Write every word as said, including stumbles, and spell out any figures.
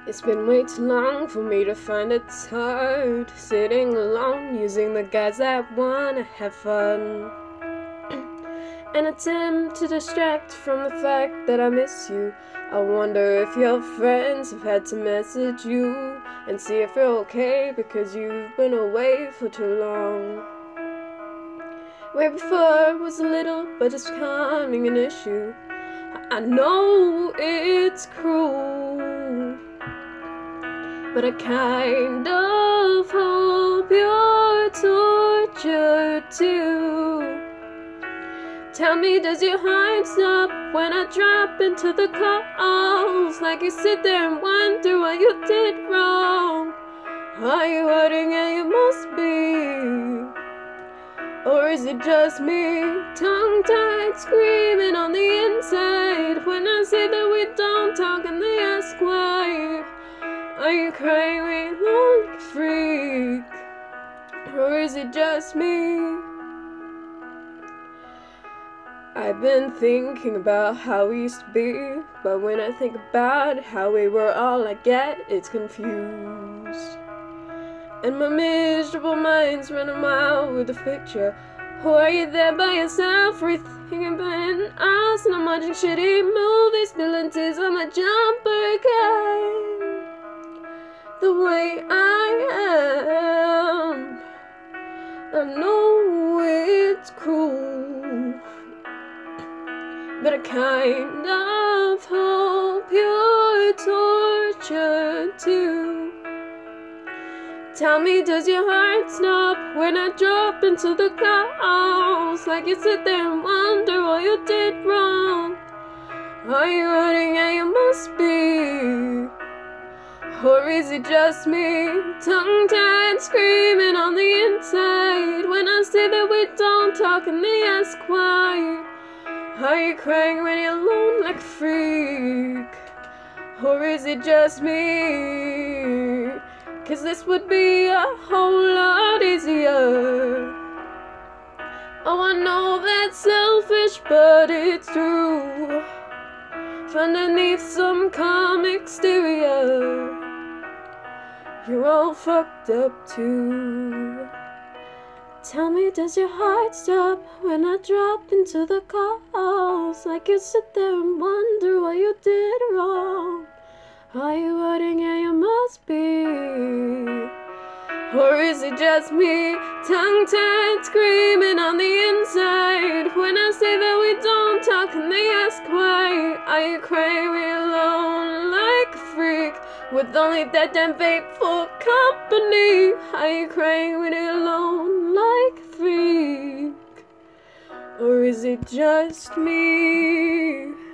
It's been way too long for me to find it's hard sitting alone, using the guys that wanna have fun. An attempt to distract from the fact that I miss you. I wonder if your friends have had to message you and see if you're okay, because you've been away for too long. Where before it was a little, but it's becoming an issue. I know it's cruel, but I kind of hope you're tortured too. Tell me, does your heart stop when I drop into the calls? Like you sit there and wonder what you did wrong. Are you hurting? Yeah, you must be. Or is it just me, tongue-tied, screaming on the inside when I say that we don't talk and they ask why? Are you crying when you look freak? Or is it just me? I've been thinking about how we used to be, but when I think about how we were, all I get is confused. And my miserable mind's running wild with a picture. Or are you there by yourself, rethinking about us? And I'm watching shitty movies, spilling tears on my jumper again. The way I am, I know it's cruel, but I kind of hope you're tortured too. Tell me, does your heart stop when I drop into the calls? Like you sit there and wonder what you did wrong. Are you hurting? Yeah, you must be. Or is it just me, tongue-tied, screaming on the inside when I say that we don't talk and they ask why? Are you crying when you're alone like a freak? Or is it just me? 'Cause this would be a whole lot easier. Oh, I know that's selfish, but it's true. Underneath some calm exterior, you're all fucked up too. Tell me, does your heart stop when I drop into the calls? Like you sit there and wonder what you did wrong. Are you hurting? Yeah, you must be. Or is it just me, tongue-tied, screaming on the inside when I say that we don't talk and they ask why? Are you crying when you're alone like a freak with only that damn vape for company? Are you crying when you're alone like a freak? Or is it just me?